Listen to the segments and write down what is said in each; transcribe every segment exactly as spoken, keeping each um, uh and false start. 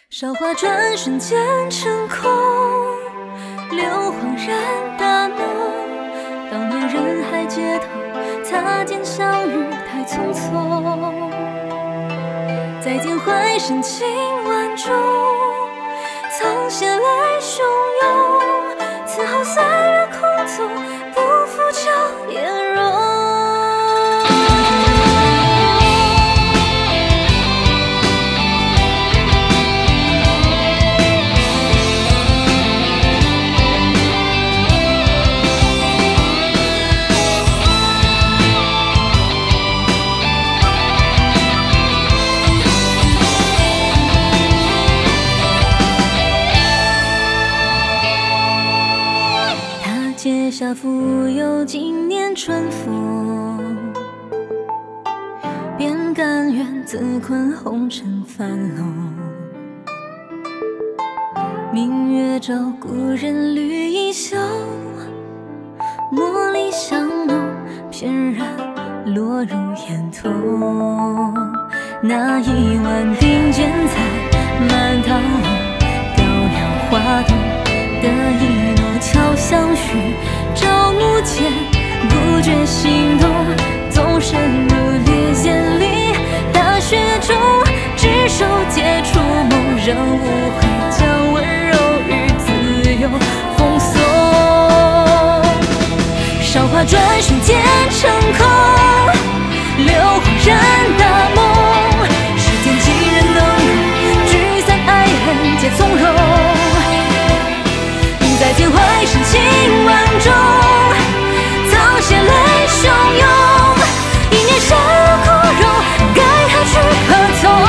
韶华转瞬间成空，流恍然大梦。当年人海街头，擦肩相遇太匆匆。再见怀深情万种，曾血泪汹涌。此后岁月空纵，不负旧颜容。 阶下浮游经年春风，便甘愿自困红尘樊笼。明月照故人绿衣袖，茉莉香浓，翩然落入眼头。那一晚顶尖彩，满堂红，雕梁画栋的一诺巧相许。 朝暮间，不觉心动，纵身入烈焰里，大雪中，执手皆触梦，仍无悔将温柔与自由封锁。韶华转瞬间成空，流恍然大梦。世间几人能够聚散爱恨皆从容？ 再见怀深情万种，曾血泪汹涌。一念山若枯荣，该何去何从？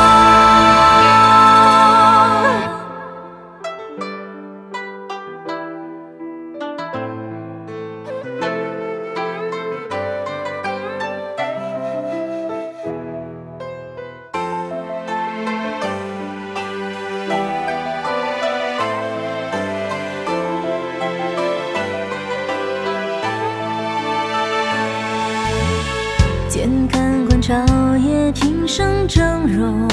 见看官朝野，平生峥嵘。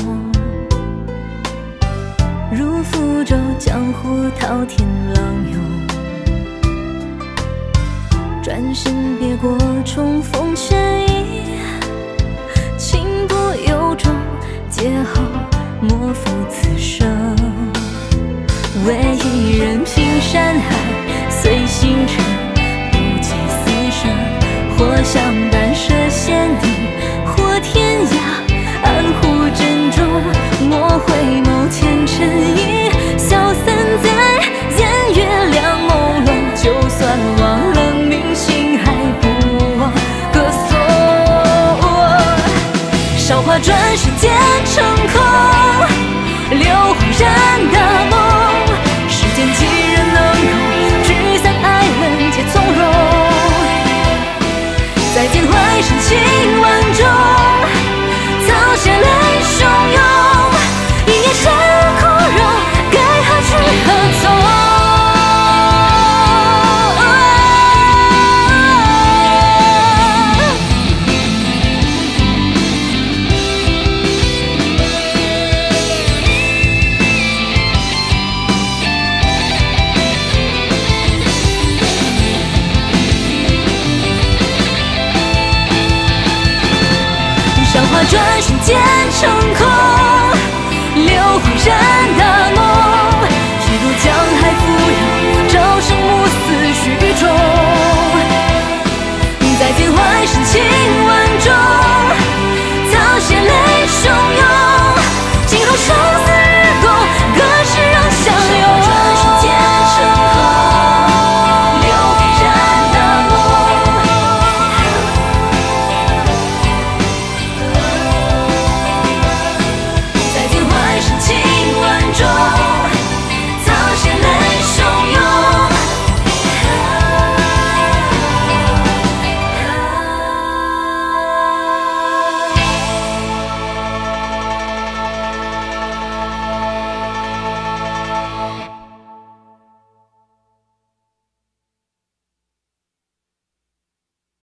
如覆舟，江湖滔天浪涌。转身别过，重逢却已情不由衷。劫后莫负此生，为一人平山海，随星辰，不计厮杀。 或相伴涉险地，或天涯，安护珍重。莫回眸前尘衣，消散在烟月两朦胧。就算忘了明星，还不忘歌颂。韶华转瞬间成空。